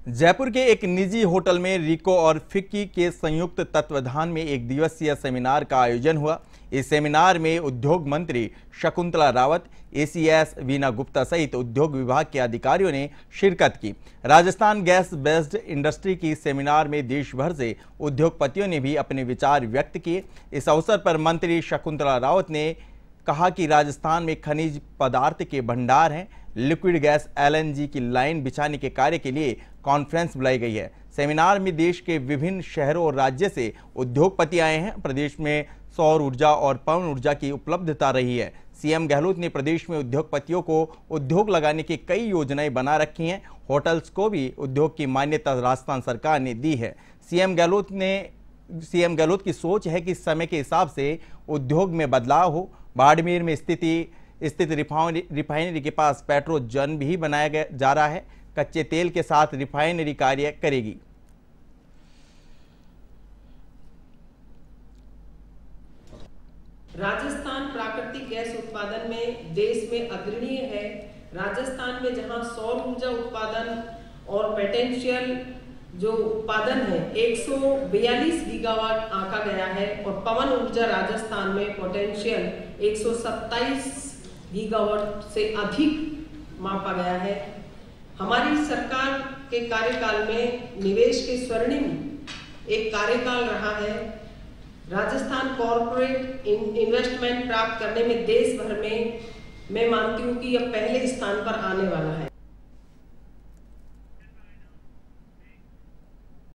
जयपुर के एक निजी होटल में रिको और फिक्की के संयुक्त तत्वाधान में एक दिवसीय सेमिनार का आयोजन हुआ। इस सेमिनार में उद्योग मंत्री शकुंतला रावत, एसीएस वीना गुप्ता सहित उद्योग विभाग के अधिकारियों ने शिरकत की। राजस्थान गैस बेस्ड इंडस्ट्री की सेमिनार में देश भर से उद्योगपतियों ने भी अपने विचार व्यक्त किए। इस अवसर पर मंत्री शकुंतला रावत ने कहा कि राजस्थान में खनिज पदार्थ के भंडार हैं। लिक्विड गैस एलएनजी की लाइन बिछाने के कार्य के लिए कॉन्फ्रेंस बुलाई गई है। सेमिनार में देश के विभिन्न शहरों और राज्य से उद्योगपति आए हैं। प्रदेश में सौर ऊर्जा और पवन ऊर्जा की उपलब्धता रही है। सीएम गहलोत ने प्रदेश में उद्योगपतियों को उद्योग लगाने की कई योजनाएं बना रखी हैं। होटल्स को भी उद्योग की मान्यता राजस्थान सरकार ने दी है। सीएम गहलोत की सोच है कि समय के हिसाब से उद्योग में बदलाव हो। बाड़मेर में स्थित रिफाइनरी के पास पेट्रोजन भी बनाया जा रहा है। कच्चे तेल के साथ रिफाइनरी कार्य करेगी। राजस्थान प्राकृतिक गैस उत्पादन में देश में अग्रणीय है। राजस्थान में जहां सौर ऊर्जा उत्पादन और पोटेंशियल जो उत्पादन है 142 गीगावाट आंका गया है और पवन ऊर्जा राजस्थान में पोटेंशियल 127 गीगावाट से अधिक मापा गया है। हमारी सरकार के कार्यकाल में निवेश के स्वर्णिम एक कार्यकाल रहा है। राजस्थान कॉर्पोरेट इन्वेस्टमेंट प्राप्त करने में देश भर में मैं मानती हूँ कि यह पहले स्थान पर आने वाला है।